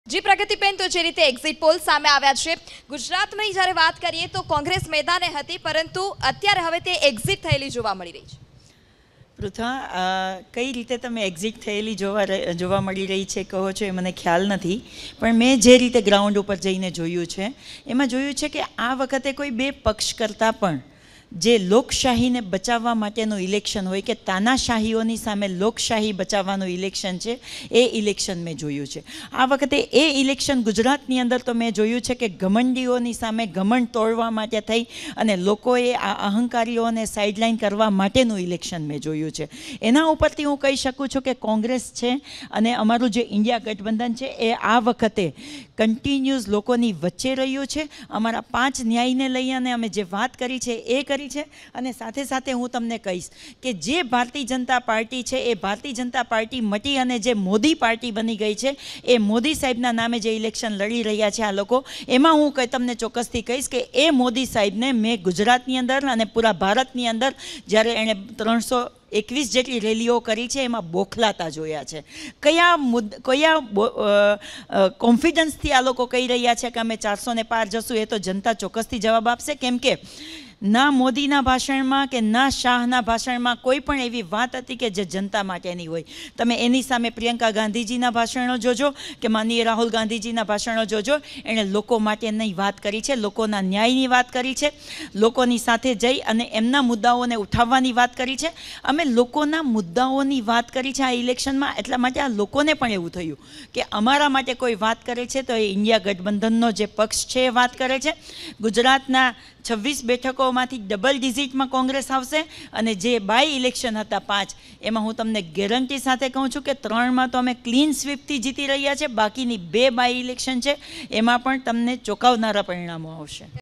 જી પ્રગતિબેન, તો જે રીતે એક્ઝિટ પોલ સામે આવ્યા છે ગુજરાતમાં જ્યારે વાત કરીએ તો કોંગ્રેસ મેદાને હતી, પરંતુ અત્યારે હવે તે એક્ઝિટ થયેલી જોવા મળી રહી છે. પૃથા, કઈ રીતે તમે એક્ઝિટ થયેલી જોવા મળી રહી છે કહો છો એ મને ખ્યાલ નથી, પણ મેં જે રીતે ગ્રાઉન્ડ ઉપર જઈને જોયું છે એમાં જોયું છે કે આ વખતે કોઈ બે પક્ષ કરતાં પણ જે લોકશાહીને બચાવવા માટેનું ઇલેક્શન હોય કે તાનાશાહીઓની સામે લોકશાહી બચાવવાનું ઇલેક્શન છે, એ ઇલેક્શન મેં જોયું છે. આ વખતે એ ઇલેક્શન ગુજરાતની અંદર તો મેં જોયું છે કે ઘમંડીઓની સામે ઘમંડ તોડવા માટે થઈ અને લોકોએ આ અહંકારીઓને સાઇડલાઇન કરવા માટેનું ઇલેક્શન મેં જોયું છે. એના ઉપરથી હું કહી શકું છું કે કોંગ્રેસ છે અને અમારું જે ઇન્ડિયા ગઠબંધન છે એ આ વખતે કન્ટિન્યુઅસ લોકોની વચ્ચે રહ્યું છે. અમારા 5 ન્યાયને લઈ અને અમે જે વાત કરી છે એ કરી છે. અને સાથે સાથે હું તમને કહીશ કે જે ભારતીય જનતા પાર્ટી છે એ ભારતીય જનતા પાર્ટી મટી અને જે મોદી પાર્ટી બની ગઈ છે, એ મોદી સાહેબના નામે જે ઇલેક્શન લડી રહ્યા છે આ લોકો, એમાં હું તમને ચોક્કસથી કહીશ કે એ મોદી સાહેબને મેં ગુજરાતની અંદર અને પૂરા ભારતની અંદર જ્યારે એણે 321 જેટલી રેલીઓ કરી છે એમાં બોખલાતા જોયા છે. કયા કોન્ફિડન્સથી આ લોકો કહી રહ્યા છે કે અમે 400 ને પાર જશું, એ તો જનતા ચોક્કસથી જવાબ આપશે. કેમ કે ના મોદીના ભાષણમાં કે ના શાહના ભાષણમાં કોઈ પણ એવી વાત હતી કે જે જનતા માટેની હોય. તમે એની સામે પ્રિયંકા ગાંધીજીના ભાષણો જોજો કે માનનીય રાહુલ ગાંધીજીના ભાષણો જોજો, એણે લોકો માટેની વાત કરી છે, લોકોના ન્યાયની વાત કરી છે, લોકોની સાથે જઈ અને એમના મુદ્દાઓને ઉઠાવવાની વાત કરી છે. અમે લોકોના મુદ્દાઓની વાત કરી છે આ ઇલેક્શનમાં, એટલા માટે આ લોકોને પણ એવું થયું કે અમારા માટે કોઈ વાત કરે છે તો એ ઇન્ડિયા ગઠબંધનનો જે પક્ષ છે એ વાત કરે છે. ગુજરાતના 26 બેઠકોમાંથી ડબલ ડિઝિટમાં કોંગ્રેસ આવશે અને જે બાય ઇલેક્શન હતા 5, એમાં હું તમને ગેરંટી સાથે કહું છું કે 3માં તો અમે ક્લીન સ્વીપથી જીતી રહ્યા છે. બાકીની 2 બાય ઇલેક્શન છે એમાં પણ તમને ચોંકાવનારા પરિણામો આવશે.